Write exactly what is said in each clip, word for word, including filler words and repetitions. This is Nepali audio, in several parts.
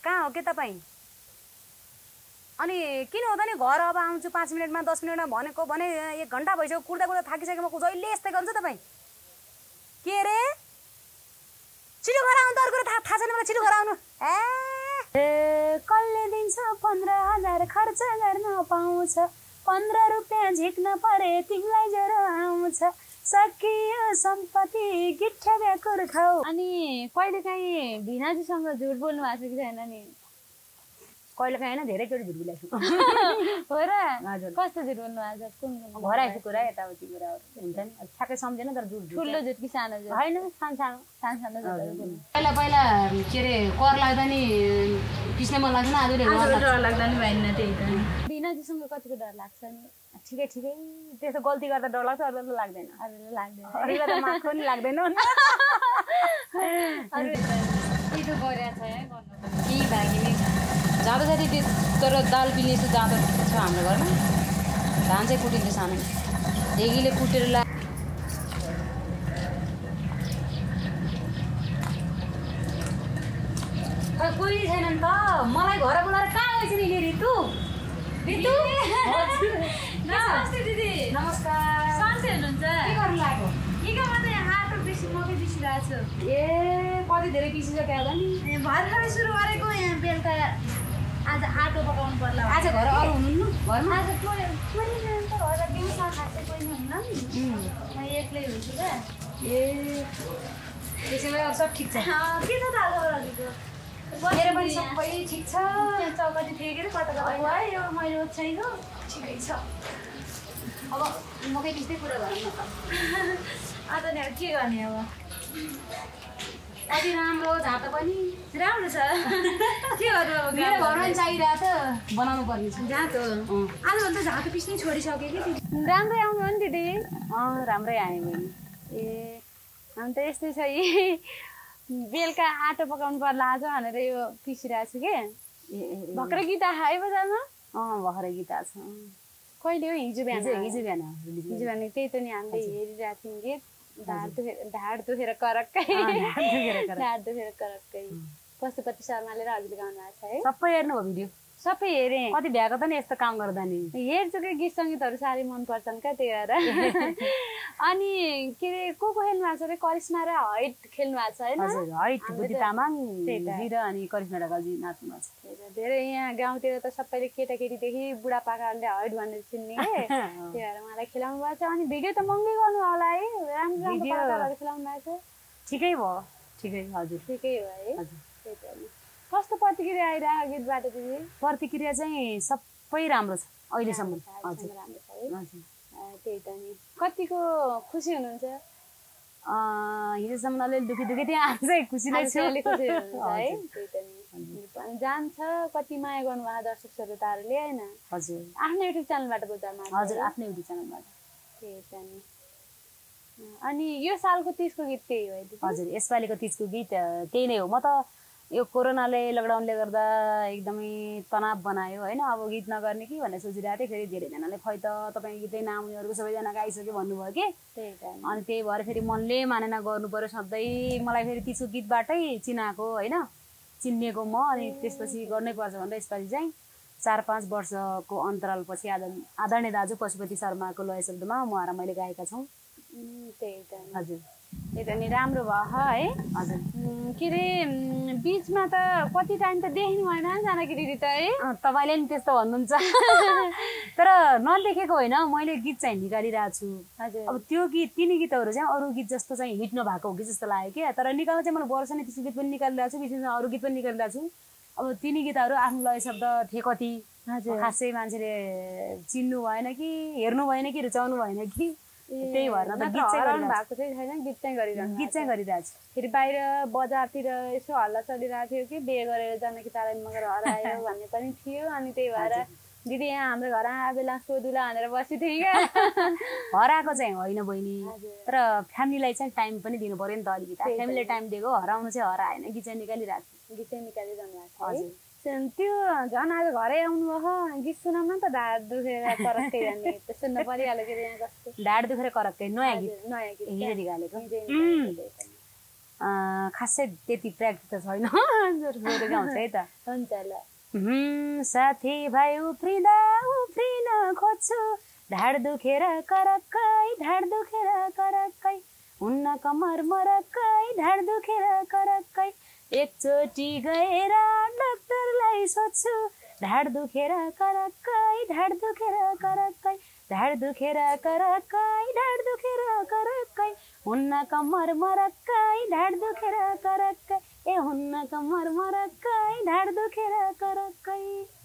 कहाँ हो के तपाईँ? अनि किन हो त नि घर अब आउँछु पाँच मिनटमा दस मिनटमा भनेको भने एक घन्टा भइसक्यो कुर्दा कुर्दा थाकिसकेको म जहिले यस्तै गर्छु तपाईँ के अरे छिटो घर आउनु त अर्को थाहा थाहा छैन मलाई छिटो घर आउनु ए कसले दिन्छ पन्ध्र हजार खर्च गर्न पाउँछ पन्ध्र रुपियाँ झिक्न परे तिमीलाई ज्वरो आउँछ सकियो सम्पत्ति गिट्ठा ब्याकुर खाऊ। अनि कहिले काहीँ भिनाजीसँग झुट बोल्नु भएको छ कि छैन नि? कहिले काहीँ होइन धेरैचोटि झुट बोलेको छु। हो र? कस्तो झुट बोल्नु भएको छ? कुन कुन घर आएको कुरा यताउति कुराहरू हुन्छ नि ठ्याक्कै सम्झेन तर झुट ठुलो झुट कि सानो झुट? होइन सानो सानो सानो सानो झुटहरू। पहिला पहिला के अरे कर लाग्दा नि पिस्ने मन लाग्दैन आज डर लाग्दा नि भएन त्यही त। भिनाजीसँग कतिको डर लाग्छ नि? ठिकै ठिकै त्यस्तो गल्ती गर्दा डर लाग्छ अरूलाई त लाग्दैन। अरूलाई लाग्दैन अरूलाई त माखो नि लाग्दैन अरू त्यो गरेको छ है गर्नु कि भागिनी जाँदा जाँदै त्यो तर दाल पिल्ने यस्तो जाँदा छ हाम्रो घरमा धान चाहिँ कुटिन्छ सानो ढेगीले कुटेर ला कोही छैनन् त मलाई घर बोलाएर कहाँ गएछ नि रितु रितु नमस्ते दिदी। नमस्कार सन्चै हुनुहुन्छ? के गर्नु लाग्यो? के के म त हात बेसी मकै बिसिरहेको छु। ए कति धेरै पिसिसक्यो होला नि? ए भर्खरै सुरु गरेको यहाँ बेलुका आज आटो पकाउनु पर्ला। आज घर अरू हुनुहुन्न घरमा? आज कोही कोही त घर दिउँसो खासै कोही हुन्न नि म एक्लै हुन्छु क्या। ए त्यसै भए सब ठिक छ? के छ त हजुरको? मेरो पनि सबै ठिक छ। चौकटी थिएँ के अरे कता कता भयो मैले छैन ठिकै छ। अब मकै पिस्दै कुरा गरौँ न त। आज नि के गर्ने अब कति राम्रो झाँटो पनि राम्रो छ के गर्नु अब मेरो घरमा चाहिरहेको त बनाउनु पर्ने छ झाँटो। आजभन्दा झाँटो पिस्नै छोडिसक्यो कि राम्रै आउनु हो नि दिदी? अँ राम्रै आयो बहिनी। ए हामी त यस्तै छ यी बेलुका आटो पकाउनु पर्ला आज भनेर यो पिसिरहेको छु कि भर्खरै गीत आयो है बजारमा? अँ भर्खरै गीत आएको छ। कहिले हो? हिजो बिहान हिजो बिहान हिजो बिहान त्यही त नि हामीले हेरिरहेको थियौँ गीत ढाड दुखेर ढाड दुखेर करक्कै ढाड दुखेर करक्कै पशुपति शर्माले र हजुरले गाउनु भएको छ है? सबै हेर्नु हो भिडियो? सबै हेरेँ। कति भ्याएको त नि यस्तो काम गर्दा नि? हेर्छु कि गीत सङ्गीतहरू साह्रै मनपर्छन् क्या त्यही भएर। अनि के अरे को को खेल्नु भएको छ अरे? करिश्मा र हैट खेल्नु भएको छ होइन? हजुर हैट बुद्धि तामाङ र अनि करिश्मा ढकालजी नाच्नु भएको छ। धेरै यहाँ गाउँतिर त सबैले केटाकेटीदेखि बुढापाकाहरूले हैट भनेर चिन्ने के त्यही भएर उहाँलाई खेलाउनु भएको छ। अनि भिडियो त महँगै गर्नु होला है? राम्रो राम्रो पाकाहरू खेलाउनु भएको छ। ठिकै भयो ठिकै हजुर ठिकै हो है? हजुर त्यही त। कस्तो प्रतिक्रिया आइरहेको गीतबाट दिदी? प्रतिक्रिया चाहिँ सबै राम्रो छ अहिलेसम्म। हजुर राम्रो छ है? हजुर त्यही त नि। कतिको खुसी हुनुहुन्छ? हिजोसम्म अलिअलि दुखी दुखी थियो आज चाहिँ खुसी नै छु। अलिक खुसी हुनुहुन्छ है? त्यही त नि। जान्छ कति माया गर्नुभयो दर्शक श्रोताहरूले होइन? हजुर आफ्नो युट्युब च्यानलबाट बुझ्दामा? हजुर आफ्नो युट्युब च्यानलबाट। त्यही त नि। अनि यो सालको तीजको गीत त्यही हो? हजुर यसपालिको तीजको गीत त्यही नै हो। म त यो कोरोनाले लकडाउनले गर्दा एकदमै तनाव बनायो होइन? अब गीत नगर्ने कि भनेर सोचिरहेको थिएँ। फेरि धेरैजनाले खै त तपाईँ गीतै नआउनेहरूको सबैजना गाइसक्यो भन्नुभयो कि त्यही त। अनि त्यही भएर फेरि मनले मानेन गर्नु पऱ्यो सधैँ। मलाई फेरि तीजको गीतबाटै चिनाएको होइन चिनिएको म अनि त्यसपछि गर्नै पर्छ भनेर यसपालि चाहिँ चार पाँच वर्षको अन्तरालपछि आद आदरणीय दाजु पशुपति शर्माको लय शब्दमा म र मैले गाएका छौँ। त्यही त हजुर त्यही त नि राम्रो भयो है? हजुर के अरे बिचमा त कति टाइम त देख्नु भएन जानकी दिदी त है? तपाईँले नि त्यस्तो भन्नुहुन्छ तर नदेखेको होइन मैले गीत चाहिँ निकालिरहेको छु। हजुर अब त्यो गीत तिनी गीतहरू चाहिँ अरू गीत जस्तो चाहिँ हिट नभएको हो कि जस्तो लाग्यो क्या। तर निकाल्न चाहिँ मैले वर्ष नै त्यस्तो गीत पनि निकालिरहेको छु बिचमा अरू गीत पनि निकालिरहेको छु। अब तिनी गीतहरू आफ्नो लय शब्द थिए कति खासै मान्छेले चिन्नु भएन कि हेर्नु भएन कि रुचाउनु भएन कि त्यही भएर त गीत चाहिँ भएको चाहिँ छैन गीत चाहिँ गरिरहेको गीत चाहिँ गरिरहेको छु। फेरि बाहिर बजारतिर यसो हल्ला चलिरहेको थियो कि बिहे गरेर जानकी तारानी मगर हरायो भन्ने पनि थियो। अनि त्यही भएर दिदी यहाँ हाम्रो घर आए बेला सोधुला भनेर बसी थिएँ क्या। हराएको चाहिँ होइन बहिनी तर फ्यामिलीलाई चाहिँ टाइम पनि दिनु पर्यो नि त अलिकति। फ्यामिलीले टाइम दिएको हराउनु चाहिँ हराएन गीत चाहिँ निकालिरहेको छु। गीत चाहिँ निकालिरहनु भएको छ त्यो झन् आज घरै आउनुभयो गीत सुनाउन त ढाड दुखेर करक्कै जाने सुन्न परिहाल्यो के यहाँ कस्तो ढाड दुखेर करक्कै नयाँ गीत नयाँ गीत हिजो निकालेको। खासै त्यति प्र्याक्टिस त छैन जोर जोर गाउँछ है त हुन्छ ल साथी भाइ उफ्रिँदा उफ्रिन खोज्छु ढाड दुखेर करक्कै ढाड दुखेर करक्कै हुन्न कम्मर मरक्कै ढाड दुखेर करक्कै एकचोटि गएर डाक्टरलाई सोध्छु ढाड दुखेर करक्कै ढाड दुखेर करक्कै ढाड दुखेर करक्कै ढाड दुखेर करक्कै हुन्न कम्मर मरक्कै ढाड दुखेर करक्कै ए हुन्न कम्मर मरक्कै ढाड दुखेर करक्कै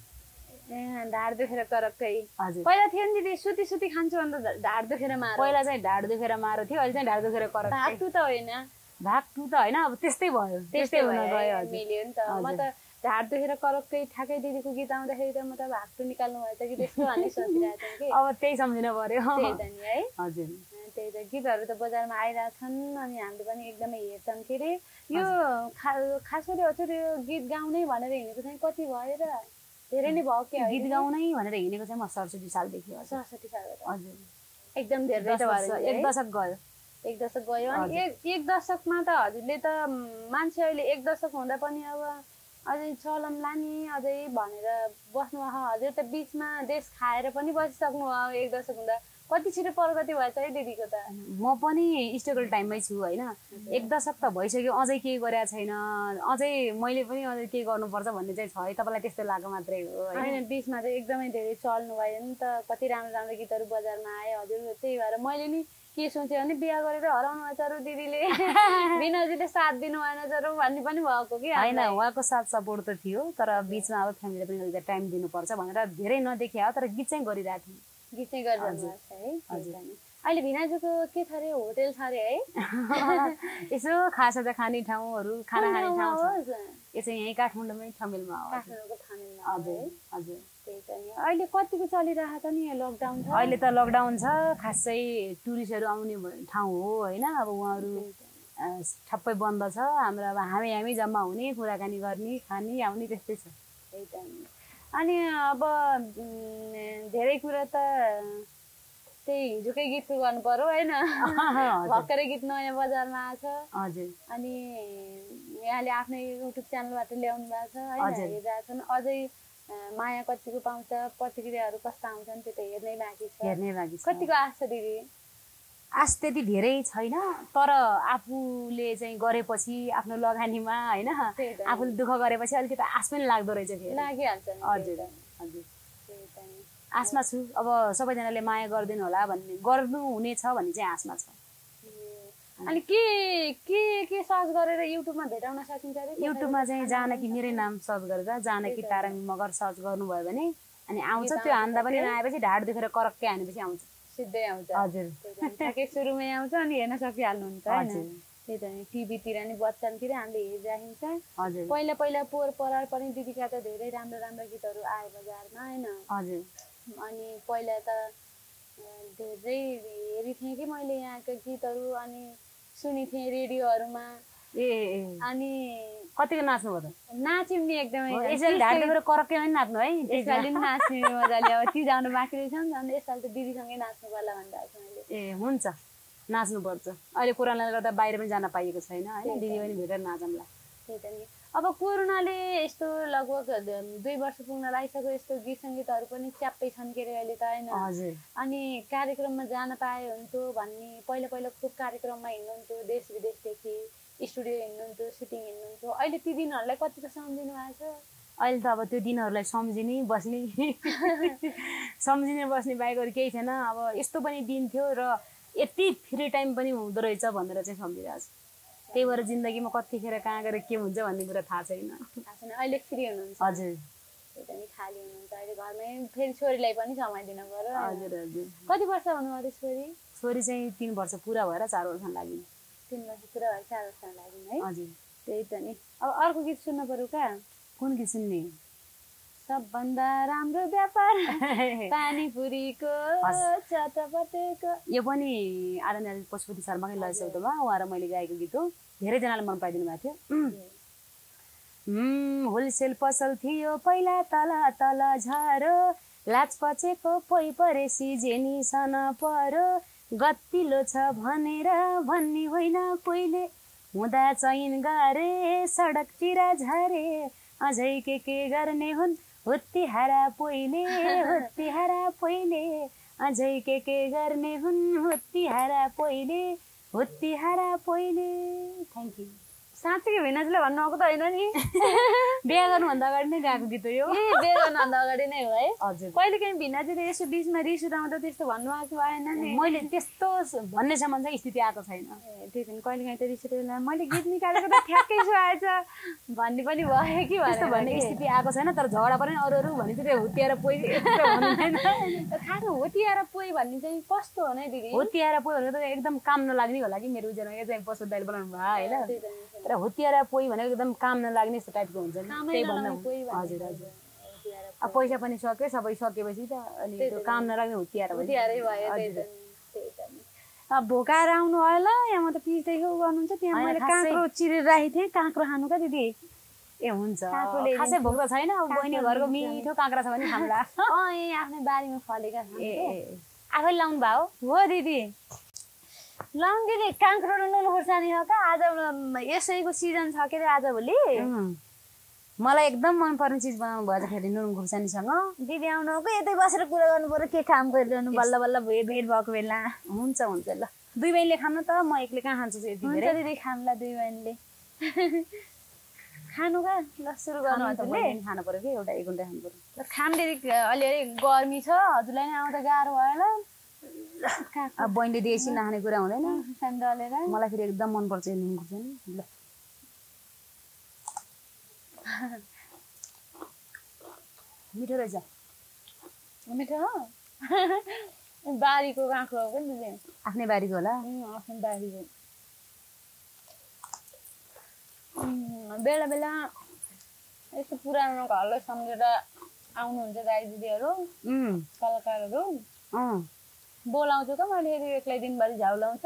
ए ढाड दुखेर करक्कै हजुर पहिला थियो नि दिदी सुती सुती खान्छु अन्त ढाड दुखेर मार पहिला चाहिँ ढाड दुखेर मारो थियो अहिले चाहिँ ढाड दुखेर करक्कै भाग त होइन भाग टु त होइन अब त्यस्तै भयो त्यस्तै हुन गयो हजुर मिल्यो नि त म त ढाड दुखेर करक्कै ठ्याक्कै दिदीको गीत आउँदाखेरि त म त भाग टु निकाल्नु भएछ कि त्यसको भन्ने सोचिरहेको थिएँ कि अब त्यही सम्झिन पर्यो त्यही त नि है हजुर त्यही त गीतहरू त बजारमा आइरहेछन् अनि हामीले पनि एकदमै हेर्छौँ के अरे यो खा खास गरी हजुर यो गीत गाउनै भनेर हिँडेको चाहिँ कति भयो र धेरै नै भयो के गीत गाउनै भनेर हिँडेको चाहिँ म सडसठी सालदेखि हो सडसठी सालबाट हजुर एकदम धेरै त भयो एक दशक गयो एक दशक गयो अनि एक एक दशकमा त हजुरले त मान्छे अहिले एक दशक हुँदा पनि अब अझै चलमला नि अझै भनेर बस्नु हजुर त बिचमा देश खाएर पनि बसिसक्नु भयो एक दशक हुँदा कति छिटो प्रगति भएछ है दिदीको त म पनि स्ट्रगल टाइममै छु होइन एक दशक त भइसक्यो अझै केही गरेको छैन अझै मैले पनि अझै केही गर्नुपर्छ भन्ने चाहिँ छ है तपाईँलाई त्यस्तो लाग्यो मात्रै हो होइन बिचमा चाहिँ एकदमै धेरै चल्नु भयो नि त कति राम्रो राम्रो गीतहरू बजारमा आयो हजुर त्यही भएर मैले नि के सोचेँ भने बिहा गरेर हराउनु भएछ अरू दिदीले बिनाजीले साथ दिनु भएन जरो भन्ने पनि भएको कि होइन उहाँको साथ सपोर्ट त थियो तर बिचमा अब फ्यामिलीले पनि अलिकति टाइम दिनुपर्छ भनेर धेरै नदेखे हो तर गीत चाहिँ गरिरहेको थिएँ गीत चाहिँ गरिरहनु है हजुर अहिले भिनाजुको के छ अरे होटेल छ अरे है यसो खाजा खाने ठाउँहरू खाना खाने ठाउँ छ यो चाहिँ यहीँ काठमाडौँमै ठमेलमा हो काठमाडौँको ठमेलमा हजुर हजुर त्यही त नि अहिले कतिको चलिरहेको छ नि यो लकडाउन छ अहिले त लकडाउन छ खासै टुरिस्टहरू आउने ठाउँ हो होइन अब उहाँहरू ठप्पै बन्द छ हाम्रो अब हामी हामी जम्मा हुने कुराकानी गर्ने खाने आउने त्यस्तै छ त्यही त नि अनि अब धेरै कुरा त त्यही हिजोकै गीतको गर्नु पर्यो होइन भर्खरै गीत नयाँ बजारमा आएको छ हजुर अनि यहाँले आफ्नै युट्युब च्यानलबाट ल्याउनु भएको छ होइन हेरिरहेको छन् अझै माया कतिको पाउँछ प्रतिक्रियाहरू कस्ता आउँछन् त्यो त हेर्नै बाँकी छ हेर्नै बाँकी छ कतिको आश छ दिदी आश त्यति धेरै छैन तर आफूले चाहिँ गरेपछि आफ्नो लगानीमा होइन आफूले दुःख गरेपछि अलिकति आश पनि लाग्दो रहेछ फेरि लागिहाल्छ हजुर हजुर आशमा छु अब सबैजनाले माया गरिदिनु होला भन्ने गर्नु हुनेछ भन्ने चाहिँ आशमा छ अनि के के के सर्च गरेर युट्युबमा भेटाउन सकिन्छ अरे युट्युबमा चाहिँ जानकी मेरै नाम सर्च गरेर जानकी ताराङ मगर सर्च गर्नुभयो भने अनि आउँछ त्यो हान्दा पनि नआएपछि ढाड दुखेर करक्कै हानेपछि आउँछ सिधै आउँछ हजुर ठ्याक्कै सुरुमै आउँछ अनि हेर्न सकिहाल्नुहुन्छ होइन त्यही त नि टिभीतिर नि बच्चातिर हामीले हेरिराखिन्छ हजुर पहिला पहिला पोहोर परार पनि दिदीका त धेरै राम्रो राम्रो गीतहरू आयो बजारमा होइन हजुर अनि पहिला त धेरै हेरिथेँ कि मैले यहाँका गीतहरू अनि सुनिथेँ रेडियोहरूमा ए अनि कतिको नाच्नु भयो त नाच्यौँ नि एकदमै यसरी ढाड दुखेर करक्कै पनि नाच्नु है यसपालि पनि नाच्ने मजाले अब ती जानु बाँकी रहेछ नि अन्त यसपालि त दिदीसँगै नाच्नु पर्ला भनिरहेको छु मैले ए हुन्छ नाच्नुपर्छ अहिले कोरोनाले गर्दा बाहिर पनि जान पाइएको छैन होइन दिदी पनि भेटेर नाचौँला त्यही त नि अब कोरोनाले यस्तो लगभग दुई वर्ष पुग्न लागिसक्यो यस्तो गीत सङ्गीतहरू पनि च्याप्पै छन् के अरे अहिले त होइन हजुर अनि कार्यक्रममा जान पाए हुन्थ्यो भन्ने पहिला पहिला खुब कार्यक्रममा हिँड्नुहुन्थ्यो देश विदेशदेखि स्टुडियो हिँड्नुहुन्थ्यो सुटिङ हिँड्नुहुन्थ्यो अहिले ती दिनहरूलाई कतिको सम्झिनु भएको छ अहिले त अब त्यो दिनहरूलाई सम्झिने बस्ने सम्झिने बस्ने बाहेक अरू केही छैन अब यस्तो पनि दिन थियो र यति फ्री टाइम पनि हुँदो रहेछ भनेर चाहिँ सम्झिरहेको छु त्यही भएर जिन्दगीमा कतिखेर कहाँ गएर के हुन्छ भन्ने कुरा थाहा छैन थाहा छैन अहिले फ्री हुनुहुन्छ हजुर त्यही त नि खाली हुनुहुन्छ अहिले घरमै फेरि छोरीलाई पनि समय दिनु पर्यो हजुर हजुर कति वर्ष हुनु अरे छोरी छोरी चाहिँ तिन वर्ष पुरा भएर चार वर्ष लाग्यो तिन वर्ष पुरा भएर चार वर्ष लाग्यो है हजुर त्यही त नि अब अर्को गीत सुन्नु पर्यो का कुन गीत सुन्ने सबभन्दा राम्रो व्यापार पानीपुरीको चटपटेको यो पनि आदरणीय पशुपति शर्माकै लय शब्दमा उहाँ र मैले गाएको गीत हो धेरैजनाले मन पराइदिनु भएको थियो होलसेल पसल थियो पहिला तल तल झरो लाज पचेको पोइ परेसी जेनी सन परो गतिलो छ भनेर भन्ने होइन कोहीले हुँदा चैन गरे सडकतिर झरे अझै के के गर्ने हुन् हुत्ती हारा पोइले हुत्ती हारा पोइले अझै के के गर्ने हुन् हुत्ती हारा पोइले हुत्ती हारा पोइले। Thank you. साँच्चै भिनाजुले भन्नु आएको त होइन नि? बिहा गर्नुभन्दा अगाडि नै गाएको गीत हो यो। ए बिहा गर्नुभन्दा अगाडि नै हो है? हजुर। कहिले काहीँ भिनाजुले यसो बिचमा रिस उठाउँदा त्यस्तो भन्नु आएको आएन नि? मैले त्यस्तो भन्नेसम्म चाहिँ स्थिति आएको छैन। ए त्यही त कहिले काहीँ त रिस उठाउँदा मैले गीत निकालेको त ठ्याक्कै सो आएछ भन्ने पनि भयो कि त्यस्तो भन्ने स्थिति आएको छैन। तर झगडा पनि अरू अरू भने चाहिँ त्यो हुत्तिएर पोइ भन्दैन। खानु होतिएर पोइ भन्ने चाहिँ कस्तो हो नै दिदी? होतिएर पोइ भनेको त एकदम काम नलाग्ने होला कि मेरो उजेरमा यो चाहिँ पशु दाइले बनाउनु भयो होइन। तर होतिएर पोइ भनेको एकदम काम नलाग्ने यस्तो टाइपको हुन्छ नि, त्यही भन्नु। हजुर हजुर। अब पैसा पनि सक्यो, सबै सकेपछि त अनि त्यो काम नलाग्ने होतिएर भयो। अब भोकाएर आउनु होला यहाँ म त पिस्दै गर्नुहुन्छ त्यहाँ मैले काँक्रो चिरेर राखेको थिएँ। काँक्रो खानु का दिदी? ए हुन्छ। खासै भोक त छैन। अब बहिनी घरको मिठो काँक्रा छ भने खाम्ला। अँ ए आफ्नै बारीमा फलेका ए आफैले लाउनु भयो हो दिदी? लाउनु दिदी काँक्रो र नुन खुर्सानी हो का? आज यसैको सिजन छ के अरे आजभोलि। मलाई एकदम मनपर्ने चिज बनाउनु भएछ नुन खुर्सानीसँग। दिदी आउनु हो यतै बसेर कुरा गर्नु पर्यो, के काम गरिरहनु बल्ल बल्ल भेट भेट भएको बेला। हुन्छ हुन्छ ल, दुई बहिनीले खानु त, म एक्लै कहाँ खान्छु यति धेरै। हुन्छ दिदी खानुला दुई बहिनीले। खानु का? ल सुरु गर्नु हजुरले। खानु पर्यो कि एउटा एक घन्टा खानु पर्यो। ल खानु दिदी, अलिअलि गर्मी छ, हजुरलाई नै आउँदा गाह्रो भएन। अब बहिनीले देसी नखाने कुरा हुँदैन। डलेर मलाई फेरि एकदम मनपर्छ नुन खुर्सानी। ल मिठो रहेछ। मिठो हो? बारीको काँक्रो हो नि दिदी? आफ्नै बारीको होला। आफ्नै बारीको। बेला बेला यस्तो पुरानो घरलाई सम्झेर आउनुहुन्छ दाइ दिदीहरू, कलाकारहरू। बोलाउँछु त मैले फेरि एक्लै दिनभरि झ्याउलाउँछ।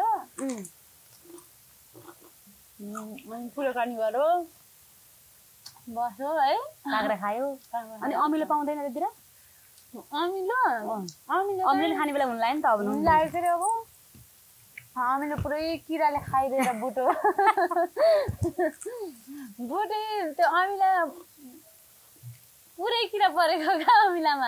अनि कुराकानी गऱ्यो, बस्यो है, काँक्रा खायो। अनि अमिलो पाउँदैन त्यतिर? अमिलो अमिलो अमिलो खाने बेला हुनु लाग्यो नि त। अब लाग्यो फेरि अब अमिलो पुरै किराले खाइदिएर बुटो बुटे त्यो अमिला पुरै किरा परेको क्या अमिलामा।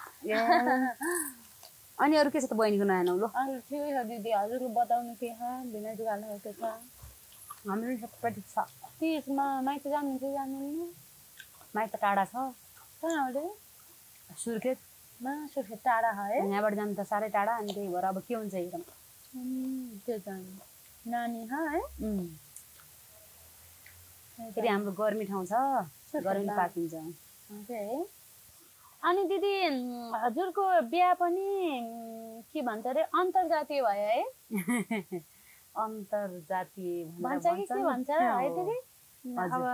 अनि अरू के छ त बहिनीको नयाँ नौलो? अरू ठिकै छ दिदी, हजुरले बताउनु के छ? भिना जुगाल्नु के छ? हाम्रो सबै ठिक छ। त्यसमा माइत जानुहुन्छ कि जानुहुन्न? माइत टाढा छ। कहाँ हो? सुर्खेतमा। सुर्खेत टाढा है? यहाँबाट जानु त साह्रै टाढा, अनि त्यही भएर अब के हुन्छ एकदम त्यो त नानी है। फेरि हाम्रो गर्मी ठाउँ छ, गर्मी पाकिन्छ। है। अनि दिदी हजुरको बिहा पनि के भन्छ अरे अन्तर्जातीय भयो है? अन्तर्जातीय भन्छ कि के भन्छ है दिदी? अब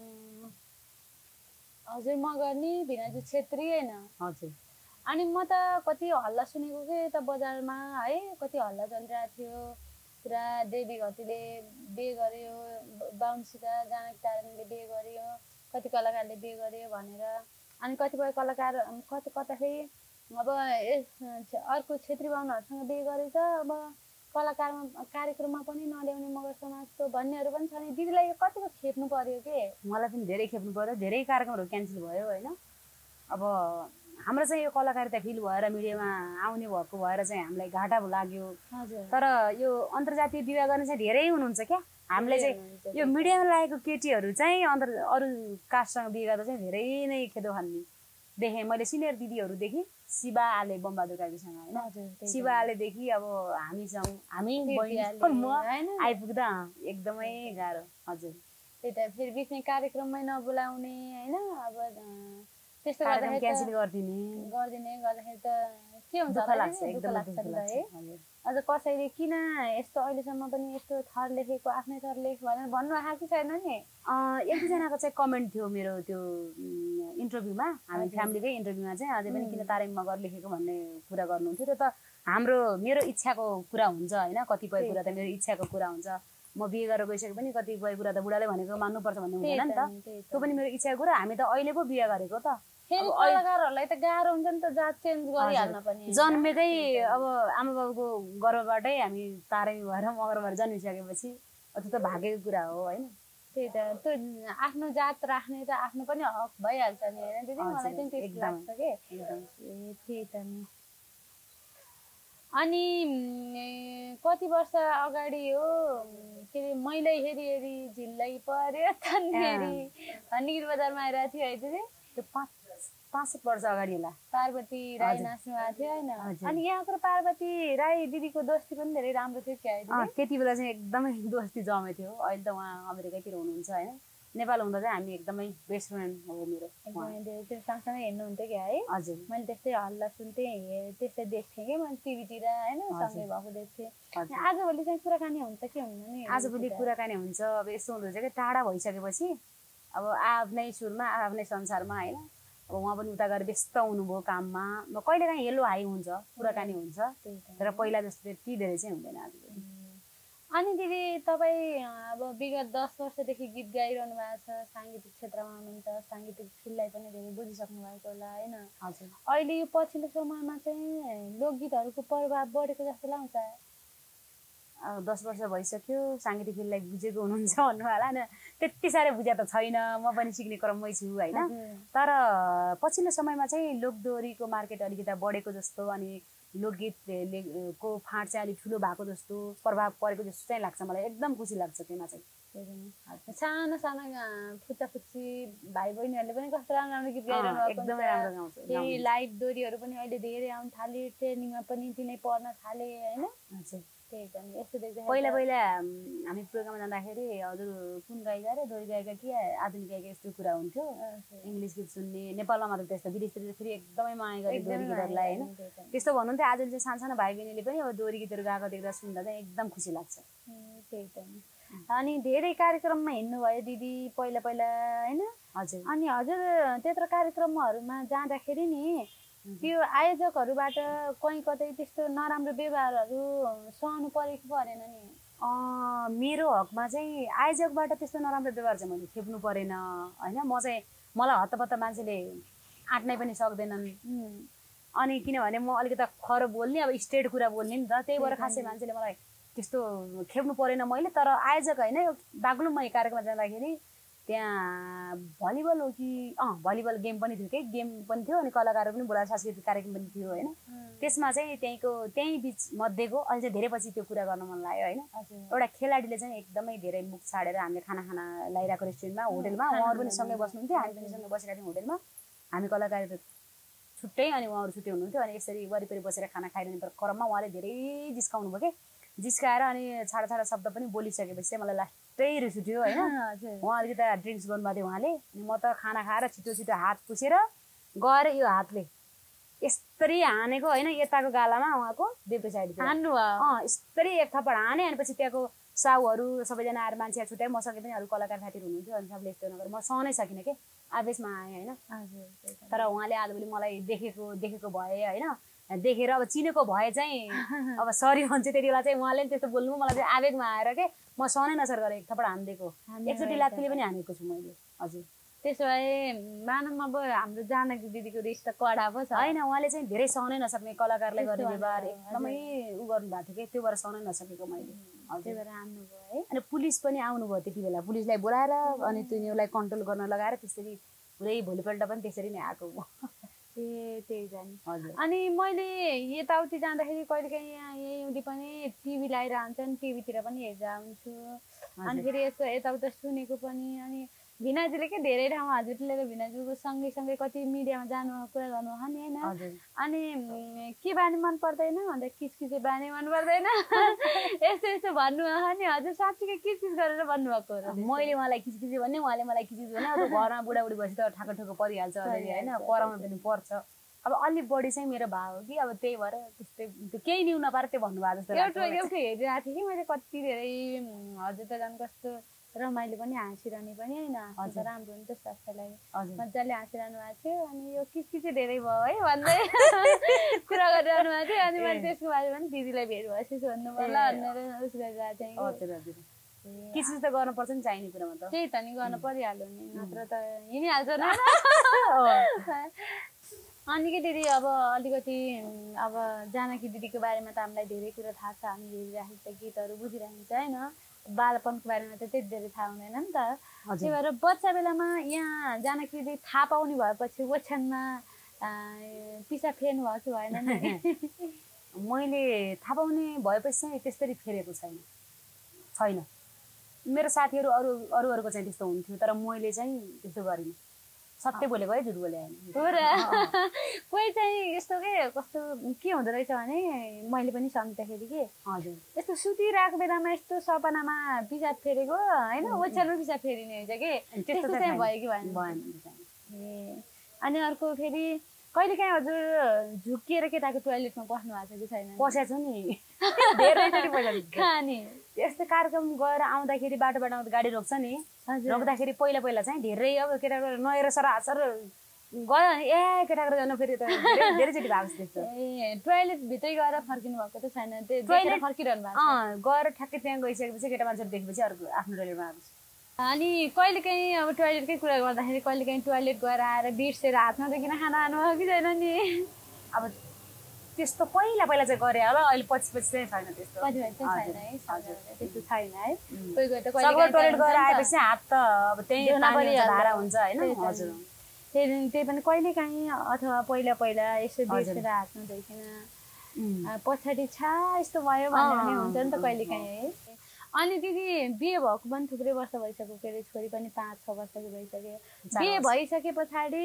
हजुर मगर्नी भिनाजु छेत्री होइन? हजुर। अनि म त कति हल्ला सुनेको के त बजारमा है, कति हल्ला चलिरहेको थियो, पुरा देवी घटीले बिहे गर्यो, बाहुनसित जानकी तारानीले बिहे गर्यो, कति कलाकारले बिहे गर्यो भनेर। अनि कतिपय कलाकार कति कताखेरि अब अर्को छेत्री बाहुनहरूसँग बिहे गरेछ, अब कलाकारमा कार्यक्रममा पनि नल्याउने मगर समाजको भन्नेहरू पनि छ नि। दिदीलाई यो कतिको खेप्नु पर्यो के? मलाई पनि धेरै खेप्नु पर्यो, धेरै कार्यक्रमहरू क्यान्सल भयो होइन। अब हाम्रो चाहिँ यो कलाकारिता फिल भएर मिडियामा आउने भएको भएर चाहिँ हामीलाई घाटा लाग्यो। हजुर। तर यो अन्तर्जातीय विवाह गर्ने चाहिँ धेरै हुनुहुन्छ क्या। हामीले चाहिँ यो मिडियामा लागेको केटीहरू चाहिँ अन्तर अरू कास्टसँग बिहे गर्दा चाहिँ धेरै नै खेदो खान्ने देखेँ मैले। सिनियर दिदीहरूदेखि शिवा आले बमबहादुर काकीसँग होइन, शिवा आलेदेखि अब हामीसँग हामी आइपुग्दा एकदमै गाह्रो। हजुर। त्यही त फेरि बिचमा कार्यक्रममै नबोलाउने होइन, अब त्यस्तो गर्दाखेरि क्यान्सल गरिदिने गरिदिने गर्दाखेरि त के हुन्छ लाग्छ, एकदम लाग्छ है। अझ कसैले किन यस्तो अहिलेसम्म पनि यस्तो थर लेखेको, आफ्नै थर लेख भनेर भन्नु आएको छैन नि? एक दुईजनाको चाहिँ कमेन्ट थियो मेरो त्यो इन्टरभ्यूमा, हामी फ्यामिलीकै इन्टरभ्यूमा चाहिँ अझै पनि किन तारिम मगर लेखेको भन्ने कुरा गर्नुहुन्थ्यो। त्यो त हाम्रो मेरो इच्छाको कुरा हुन्छ होइन, कतिपय कुरा त मेरो इच्छाको कुरा हुन्छ। म बिहे गरेर गइसके पनि कतिपय कुरा त बुढाले भनेको मान्नुपर्छ भन्ने हुँदैन नि त। त्यो पनि मेरो इच्छाको कुरा। हामी त अहिले पो बिहे गरेको त। फेरि कलाकारहरूलाई त गाह्रो हुन्छ नि त जात चेन्ज गरिहाल्न पनि। जन्मेकै अब आमा बाबुको गर्भबाटै हामी तारेमी भएर मगर भएर जन्मिसकेपछि त्यो त भागेको कुरा हो होइन। त्यही त त्यो आफ्नो जात राख्ने त आफ्नो पनि हक भइहाल्छ नि होइन दिदी, मलाई चाहिँ त्यस्तो लाग्छ कि। ए त्यही त नि। अनि कति वर्ष अगाडि हो के अरे मैले हेरी हेरी झिल्लै पर्यो तन्नेरी भन्ने गीत बजारमा आइरहेको थियो है दिदी? त्यो पाँच पाँच सात वर्ष अगाडि होला। पार्वती राई नाच्नु भएको थियो होइन? अनि यहाँको पार्वती राई दिदीको दोस्ती पनि धेरै राम्रो थियो क्या है? त्यति बेला चाहिँ एकदमै दोस्ती जमेको थियो। अहिले त उहाँ अमेरिकातिर हुनुहुन्छ होइन। नेपाल हुँदा चाहिँ हामी एकदमै बेस्ट फ्रेन्ड हो मेरो। एकदमै धेरै त्यो सँगसँगै हेर्नुहुन्थ्यो क्या है? हजुर। मैले त्यस्तै हल्ला सुन्थेँ, त्यस्तै देख्थेँ कि मैले टिभीतिर होइन, सँगै भएको देख्थेँ। आजभोलि चाहिँ कुराकानी हुन्छ कि हुन्न नि? आजभोलि कुराकानी हुन्छ। अब यस्तो हुँदो रहेछ कि टाढा भइसकेपछि अब आफ्नै सुरमा आफ्नै संसारमा होइन। अब उहाँ पनि उता गएर व्यस्त हुनुभयो काममा। कहिलेकाहीँ हेलो हाई हुन्छ, कुराकानी हुन्छ, तर पहिला जस्तो त्यति धेरै चाहिँ हुँदैन आजभोलि। अनि दिदी तपाईँ अब विगत दस वर्षदेखि गीत गाइरहनु भएको छ, साङ्गीतिक क्षेत्रमा हुनुहुन्छ, साङ्गीतिक फिल्डलाई पनि धेरै बुझिसक्नु भएको होला होइन? हजुर। अहिले यो पछिल्लो समयमा चाहिँ लोकगीतहरूको प्रभाव बढेको जस्तो लाग्छ? अब दस वर्ष भइसक्यो साङ्गीतिक फिल्डलाई बुझेको हुनुहुन्छ भन्नु होला होइन। त्यति साह्रो बुझे त छैन, म पनि सिक्ने क्रममै छु होइन। तर पछिल्लो समयमा चाहिँ लोकदोहोरीको मार्केट अलिकति बढेको जस्तो, अनि लोकगीतले को फाँट चाहिँ अलिक ठुलो भएको जस्तो, प्रभाव परेको जस्तो चाहिँ लाग्छ मलाई। एकदम खुसी लाग्छ त्यसमा चाहिँ। सानो सानो फुच्चा फुच्ची भाइ बहिनीहरूले पनि कस्तो राम्रो राम्रो गीत गाइरहनु भएको, एकदमै राम्रो गाउँछ। फेरि लाइभ दोहोरीहरू पनि अहिले धेरै आउनु थाले, ट्रेनिङमा पनि तिनै पढ्न थाले होइन? हजुर। त्यही त नि, यस्तो देख्दा पहिला पहिला हामी प्रोग्राममा जाँदाखेरि हजुर कुन गायिका रे दोहोरी गायिका के आधुनिक गायिका यस्तो कुरा हुन्थ्यो। इङ्ग्लिस गीत सुन्ने, नेपालमा मात्र त्यस्तो, विदेशतिर फेरि एकदमै माया गरे दोहोरी गीतहरूलाई होइन। त्यस्तो भन्नुहुन्थ्यो। आजले चाहिँ सानसानो भाइ बहिनीले पनि अब दोहोरी गीतहरू गाएको देख्दा सुन्दा चाहिँ एकदम खुसी लाग्छ। त्यही त नि। अनि धेरै कार्यक्रममा हिँड्नुभयो दिदी पहिला पहिला होइन? हजुर। अनि हजुर त्यत्रो कार्यक्रमहरूमा जाँदाखेरि नि त्यो आयोजकहरूबाट कहीँ कतै त्यस्तो नराम्रो व्यवहारहरू सहनु पऱ्यो कि परेन नि? मेरो हकमा चाहिँ आयोजकबाट त्यस्तो नराम्रो व्यवहार चाहिँ मैले खेप्नु परेन होइन। म चाहिँ मलाई हत्तपत्त मान्छेले आँट्नै पनि सक्दैनन्। अनि किनभने म अलिकति खरो बोल्ने, अब स्ट्रेट कुरा बोल्ने नि त, त्यही भएर खासै मान्छेले मलाई त्यस्तो खेप्नु परेन मैले। तर आयोजक होइन, बागलुङमा कार्यक्रममा जाँदाखेरि त्यहाँ भलिबल हो कि अँ भलिबल गेम पनि थियो कि गेम पनि थियो, अनि कलाकारहरू पनि बोलाएर सांस्कृतिक कार्यक्रम पनि थियो होइन। त्यसमा चाहिँ त्यहीँको त्यहीँ बिच मध्येको अहिले चाहिँ धेरै पछि त्यो कुरा गर्न मन लाग्यो होइन। एउटा खेलाडीले चाहिँ एकदमै धेरै मुख छाडेर हामीले खाना खाना लगाइरहेको रेस्टुरेन्टमा, होटेलमा, उहाँहरू पनि सँगै बस्नुहुन्थ्यो, हामी पनि सँगै बसिरहेको थियौँ होटेलमा। हामी कलाकार छुट्टै अनि उहाँहरू छुट्टै हुनुहुन्थ्यो। अनि यसरी वरिपरि बसेर खाना खाइरहने क्रममा उहाँले धेरै जिस्काउनु भयो कि, जिस्काएर अनि छाडा छाडा शब्द पनि बोलिसकेपछि चाहिँ मलाई लास्टै रिस उठ्यो होइन। उहाँ अलिकति ड्रिङ्क्स गर्नुभएको थियो उहाँले। अनि म त खाना खाएर छिटो छिटो हात पुसेर गएर यो हातले यस्तरी हानेको होइन, यताको गालामा उहाँको देब्रे साइड हान्नु अँ यस्तरी एक थप्पड हाने। अनि पछि त्यहाँको साउहरू सबैजना आएर मान्छे छुट्याए, मसँगै पनि अरू कलाकार साथीहरू हुनुहुन्थ्यो। अनि सबले यस्तो नगरेर म सहनै सकिनँ कि, आवेशमा आएँ होइन। तर उहाँले आजभोलि मलाई देखेको देखेको भए होइन, देखेर अब चिनेको भए चाहिँ अब सरी भन्छु। त्यति बेला चाहिँ उहाँले पनि त्यस्तो बोल्नु, मलाई चाहिँ आवेगमा आएर के म सहनै नसर गरेँ, एक थप्पड हानिदिएको, एकचोटि लात्तीले पनि हानेको छु मैले। हजुर। त्यसो भए मानव अब हाम्रो जानकी दिदीको रिस त कडा पो छ होइन। उहाँले चाहिँ धेरै सहनै नसक्ने कलाकारलाई गर्ने व्यवहार एकदमै उ गर्नुभएको थियो कि, त्यो भएर सहनै नसकेको मैले। त्यही भएर आउनुभयो है। अनि पुलिस पनि आउनुभयो त्यति बेला, पुलिसलाई बोलाएर अनि तिनीहरूलाई कन्ट्रोल गर्न लगाएर त्यसरी पुरै भोलिपल्ट पनि त्यसरी नै आएको हो। ए त्यही जाने। हजुर। अनि मैले यताउति जाँदाखेरि कहिलेकाहीँ यहाँ यहीँउति पनि टिभी लगाइरहन्छन्, टिभीतिर पनि हेर्दा हुन्छु। अनि फेरि यसो यताउता सुनेको पनि। अनि भिनाजुले के धेरै ठाउँमा हजुरले र भिनाजुको सँगै सँगै कति मिडियामा जानु कुरा गर्नुभयो नि होइन। अनि के बानी मन पर्दैन भन्दा किचकिचे बानी मन पर्दैन यस्तो यस्तो भन्नुभयो नि। हजुर साँच्चीकै किचकिच गरेर भन्नुभएको हो? मैले उहाँलाई किचकिचे भन्ने, उहाँले मलाई किचकिच भने। अब घरमा बुढाबुढी भएपछि त ठाको ठोको परिहाल्छ होइन, कराउनु पनि पर्छ। अब अलिक बढी चाहिँ मेरो भाव हो कि, अब त्यही भएर त्यस्तै केही न्यू नपाएर त्यो भन्नुभएको जस्तो एउटा एउटा हेरिरहेको थिएँ कि मैले, कति धेरै हजुर त झन् कस्तो रमाइलो पनि हाँसिरहने पनि होइन, हजुर राम्रो हुन्छ स्वास्थ्य लागि, मजाले हाँसिरहनु भएको थियो। अनि यो किचकिचे धेरै भयो है भन्दै कुरा गरिरहनु भएको थियो। अनि मैले त्यसको बारेमा पनि दिदीलाई भेट भएपछि सोध्नु पर्ला भनेर उस गरिरहेको थिएँ। हजुर हजुर। किचकिच त गर्नुपर्छ नि, चाहिने कुरामा त। त्यही त नि, गर्न परिहाल्यो नि, नत्र त हिँडिहाल्छ न। अनि के दिदी अब अलिकति अब जानकी दिदीको बारेमा त हामीलाई धेरै कुरा थाहा छ, हामी हेरिराखेको त गीतहरू बुझिरहन्छ होइन। बालपनको बारेमा त त्यति धेरै थाहा हुँदैन नि त। हजुर। त्यही भएर बच्चा बेलामा यहाँ जानकी थाहा पाउने भएपछि ओछ्यानमा पिसा फेर्नु भयो कि भएन नि? मैले थाहा पाउने भएपछि चाहिँ त्यसरी फेरेको छैन छैन मेरो साथीहरू अरू अरूहरूको चाहिँ त्यस्तो हुन्थ्यो, तर मैले चाहिँ त्यस्तो गरिनँ। सत्य बोलेको है, झुट बोले होइन। हो र? कोही चाहिँ यस्तो के कस्तो के हुँदो रहेछ भने मैले पनि सम्झिँदाखेरि के हजुर यस्तो सुतिरहेको बेलामा यस्तो सपनामा पिसाब फेरेको होइन, ओछ्यानमा पिसाब फेरिने हुन्छ कि त्यस्तो चाहिँ भयो कि भएन? ए अनि अर्को फेरि कहिलेकाहीँ हजुर झुक्किएर केटाको टोयलेटमा बस्नु भएको छ कि छैन? पसेको छु नि धेरैचोटि पसेको छु। कहाँ नि? यस्तो कार्यक्रम गएर आउँदाखेरि बाटोबाट आउँदा गाडी रोक्छ नि, रोक्दाखेरि पहिला पहिला चाहिँ धेरै अब केटाको नहेर सर हासर गयो भने ए केटाको जानु फेरि त धेरैचोटि भएको छ त्यस्तो। ए टोयलेट भित्रै गएर फर्किनु भएको त छैन? त्यो फर्किरहनु भएको? अँ गएर ठ्याक्कै त्यहाँ गइसकेपछि केटा मान्छेहरू देखेपछि अर्को आफ्नो टोयलेटमा आएको छ। अनि कहिलेकाहीँ अब टोयलेटकै कुरा गर्दाखेरि कहिलेकाहीँ टोयलेट गएर आएर बिर्सेर हातमा देखिन खाना खानु हो कि छैन नि? अब त्यस्तो पहिला पहिला चाहिँ गरे होला, अहिले पछि पछि चाहिँ छैन त्यस्तो। पछि पछि चाहिँ छैन है? हजुर त्यस्तो छैन है? कोही कोही त टोयलेट गएर आएपछि हात त अब त्यही धारा हुन्छ होइन? हजुर त्यही त्यही पनि कहिलेकाहीँ अथवा पहिला पहिला यसो बिर्सेर हातमा देखिन पछाडि छा यस्तो भयो भन्ने पनि हुन्छ नि त कहिलेकाहीँ है? अनि दिदी बिहे भएको पनि थुप्रै वर्ष भइसक्यो, के अरे छोरी पनि पाँच छ वर्षको भइसक्यो। बिहे भइसके पछाडि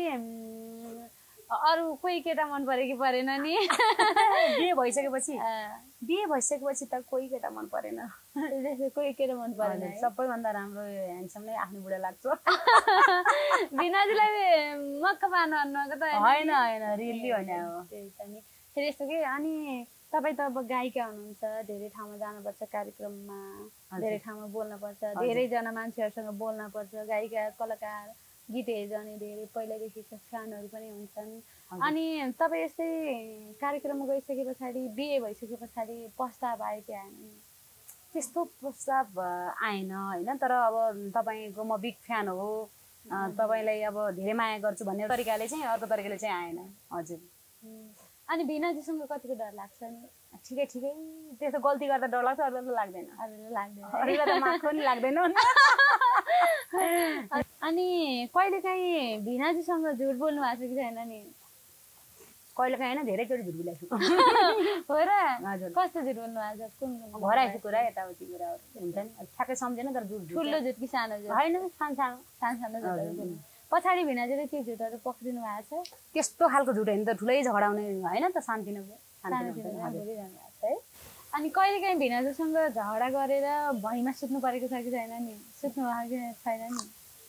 अरू कोही केटा मन पऱ्यो कि परेन नि? बिहे भइसकेपछि बिहे भइसकेपछि त कोही केटा मन परेन। कोही केटा मन परेन? सबैभन्दा राम्रो ह्यान्डसम नै आफ्नो बुढा लाग्छ। बिनाजुलाई मक्क पार्नु भन्नुभएको त होइन? होइन रियल्ली होइन। त्यही त नि। फेरि यस्तो कि अनि तपाईँ त अब गायिका हुनुहुन्छ, धेरै ठाउँमा जानुपर्छ, कार्यक्रममा धेरै ठाउँमा बोल्नुपर्छ, धेरैजना मान्छेहरूसँग बोल्नुपर्छ, गायिका कलाकार गीतहरू जाने धेरै पहिल्यैदेखिको फ्यानहरू पनि हुन्छन्। अनि तपाईँ यस्तै कार्यक्रममा गइसके पछाडि बिहे भइसके पछाडि प्रस्ताव आयो कि आएन? त्यस्तो प्रस्ताव आएन होइन, तर अब तपाईँको म बिग फ्यान हो, तपाईँलाई अब धेरै माया गर्छु भन्ने तरिकाले चाहिँ अर्को तरिकाले चाहिँ आएन। हजुर। अनि भिनाजीसँग कतिको डर लाग्छ नि? ठिकै ठिकै त्यस्तो गल्ती गर्दा डर लाग्छ, अरूलाई त लाग्दैन। अरूलाई लाग्दैन? अरूलाई त माखो नि लाग्दैन। अनि कहिलेकाहीँ भिनाजीसँग झुट बोल्नु भएको छ कि छैन नि? कहिलेकाहीँ होइन, धेरैचोटि झुट बोलेको छु। हो र? हजुर। कस्तो झुट बोल्नु भएको छ? कुन कुन? घर आएको कुरा यताउति कुराहरू हुन्छ नि, ठ्याक्कै सम्झेन तर झुट। ठुलो झुट कि सानो झुट? होइन सानो सानो सानो सानो झुटहरू। पछाडि भिनाजीले त्यो झुटहरू पक्रिनु भएको छ? त्यस्तो खालको झुट होइन त, ठुलै झगडा हुने होइन त, शान्तिनो सानोतिनो बोलिरहनु भएको छ है? अनि कहिलेकाहीँ भिनाजूसँग झगडा गरेर भैँमा सुत्नु परेको छ कि छैन नि? सुत्नु भएको कि छैन नि?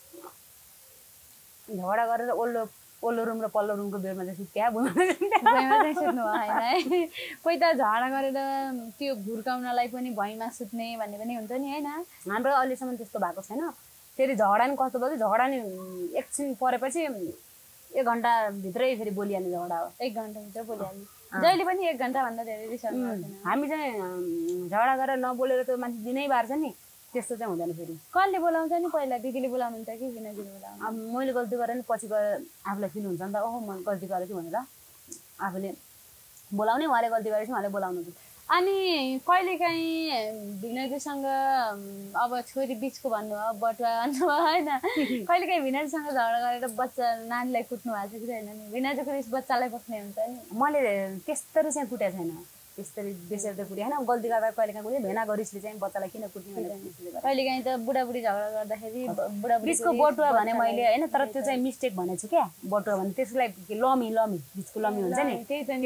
झगडा गरेर ओल्लो ओल्लो रुम र पल्लो रुमको बेडमा चाहिँ सुत्या भैँमा चाहिँ सुत्नु भयो होइन है? कोही त झगडा गरेर त्यो घुर्काउनलाई पनि भैँमा सुत्ने भन्ने पनि हुन्छ नि होइन? हाम्रो अहिलेसम्म त्यस्तो भएको छैन। फेरि झगडा नि कस्तो भयो, झगडा नि एकछिन परेपछि एक घन्टाभित्रै फेरि बोलिहाल्ने झगडा हो। एक घन्टाभित्र बोलिहाल्ने? जहिले पनि एक घन्टाभन्दा धेरै रिसाउनु पर्दैन? हामी चाहिँ झगडा गरेर नबोलेर त मान्छे दिनै बार्छ नि, त्यस्तो चाहिँ हुँदैन। फेरि कसले बोलाउँछ नि? पहिला दिदीले बोलाउनुहुन्छ कि भिनाजीले बोलाउनु? अब मैले गल्ती गरेँ नि पछि गएर आफूलाई फिल हुन्छ नि त, ओहो मैले गल्ती गरेको छु भनेर आफूले बोलाउने, उहाँले गल्ती गरेपछि उहाँले बोलाउनु। अनि कहिलेकाहीँ भिनाजूसँग अब छोरी बिचको भन्नु हो, बटुवा भन्नु हो होइन, कहिलेकाहीँ भिनाजूसँग झगडा गरेर बच्चा नानीलाई कुट्नु भएको छ कि छैन नि? भिनाजूको रिस बच्चालाई बस्ने हुन्छ नि? मैले त्यस्तरी चाहिँ कुटेको छैन, त्यस्तरी बेसेर त कुटे होइन, गल्ती गर्दा कहिलेकाहीँ कुटे भेनाको रिसले चाहिँ बच्चालाई किन कुट्ने भनेर। कहिलेकाहीँ त बुढाबुढी झगडा गर्दाखेरि बिचको बटुवा भने मैले होइन, तर त्यो चाहिँ मिस्टेक भनेको छु क्या। बटुवा भने त्यसलाई लमी लमी बिचको लमी हुन्छ नि,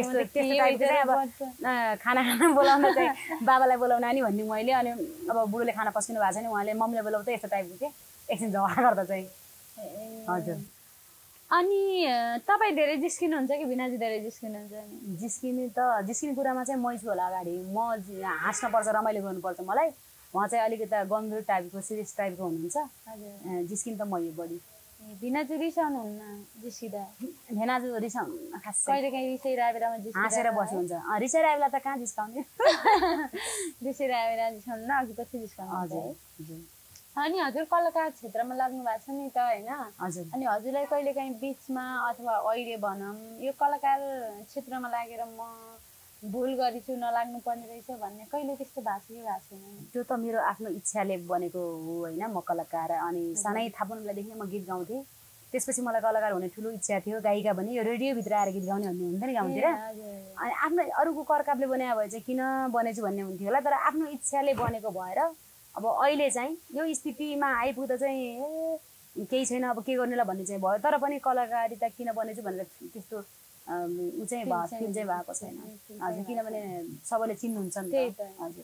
खाना खाना बोलाउन चाहिँ बाबालाई बोलाउन नि भन्ने मैले। अनि अब बुढोले खाना पस्किनु भएको छ नि, उहाँले मम्मीलाई बोलाउँदा यस्तो टाइपको के एकछिन झगडा गर्दा चाहिँ। हजुर। अनि तपाईँ धेरै जिस्किनुहुन्छ कि भिनाजी धेरै जिस्किनुहुन्छ? जिस्किने त जिस्किने कुरामा चाहिँ मै छु होला अगाडि, म हाँस्नुपर्छ, रमाइलो गर्नुपर्छ मलाई। उहाँ चाहिँ अलिकति गम्भीर टाइपको सिरियस टाइपको हुनुहुन्छ। हजुर। जिस्किन त मै बढी। भिनाजु रिसाउनुहुन्न जिस्किँदा? भेनाजु रिसाउनु खास कहिलेकाहीँ रिसाइरहेको बेलामा हाँसेर बस्नुहुन्छ। रिसाइरहेको बेला त कहाँ जिस्काउने? रिसाइरहेको बेला जिस्काउनु, अघि पछि जिस्काउनु। हजुर। अनि हजुर कलाकार क्षेत्रमा लाग्नु भएको छ नि त होइन? हजुर। अनि हजुरलाई कहिलेकाहीँ बिचमा अथवा अहिले भनौँ यो कलाकार क्षेत्रमा लागेर म भुल गरिछु नलाग्नु पर्ने रहेछ भन्ने कहिले त्यस्तो भएको छ कि भएको छैन? त्यो त मेरो आफ्नो इच्छाले बनेको हो होइन। म कलाकार अनि सानै थाहा पाउनु बेलादेखि म गीत गाउँथेँ। त्यसपछि मलाई कलाकार हुने ठुलो इच्छा थियो, गायिका भने यो रेडियोभित्र आएर गीत गाउने भन्ने हुन्थ्यो नि गाउँतिर। अनि आफ्नो अरूको करकापले बनाए भए चाहिँ किन बनेछु भन्ने हुन्थ्यो होला, तर आफ्नो इच्छाले बनेको भएर अब अहिले चाहिँ यो स्थितिमा आइपुग्दा चाहिँ ए केही छैन अब के गर्नुला भन्ने चाहिँ भयो। तर पनि कलाकारिता किन बनेछु भनेर त्यस्तो ऊ चाहिँ भयो फिल चाहिँ भएको छैन हजुर, किनभने सबैले चिन्नुहुन्छ नि त हजुर।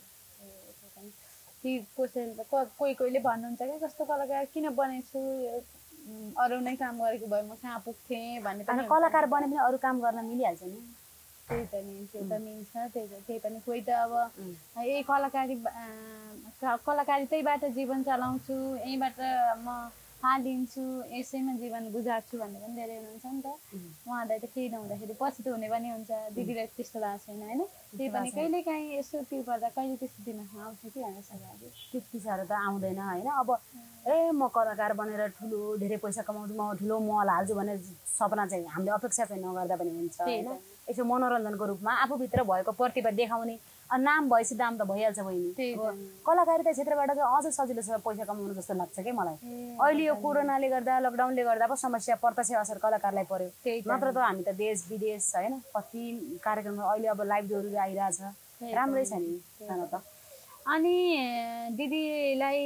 ती क्वेसन त कोही कोहीले भन्नुहुन्छ कि कस्तो कलाकार किन बनेछु, अरू नै काम गरेको भए म कहाँ पुग्थेँ भन्ने पनि। कलाकार बने पनि अरू काम गर्न मिलिहाल्छ नि। त्यही त नि, त्यो त मिल्छ। त्यही त त्यही पनि कोही त अब यही कलाकारी कलाकारितैबाट जीवन चलाउँछु, यहीँबाट म हालिदिन्छु, यसैमा जीवन गुजार्छु भन्ने पनि धेरै हुनुहुन्छ नि त। उहाँहरूलाई त केही नहुँदाखेरि पछि त हुने पनि हुन्छ। दिदीलाई त्यस्तो भएको छैन होइन? त्यही पनि कहिले काहीँ यसो त्यो पर्दा कहिले त्यस्तो दिमागमा आउँछ कि हामीसँग त्यति साह्रो त आउँदैन होइन। अब ए म कलाकार बनेर ठुलो धेरै पैसा कमाउँछु, म ठुलो मल हाल्छु भन्ने सपना चाहिँ हामीले अपेक्षा चाहिँ नगर्दा पनि हुन्छ होइन। यसो मनोरञ्जनको रूपमा आफूभित्र भएको प्रतिभा देखाउने नाम भएपछि दाम त भइहाल्छ बहिनी। कलाकारिता क्षेत्रबाट चाहिँ अझ सजिलो छ पैसा कमाउनु जस्तो लाग्छ क्या मलाई। अहिले यो कोरोनाले गर्दा लकडाउनले गर्दा पो समस्या प्रत्यक्ष असर कलाकारलाई पर्यो, नत्र त हामी त देश विदेश होइन कति कार्यक्रम अहिले अब लाइभ जोडी आइरहेछ, राम्रै छ नि खान त। अनि दिदीलाई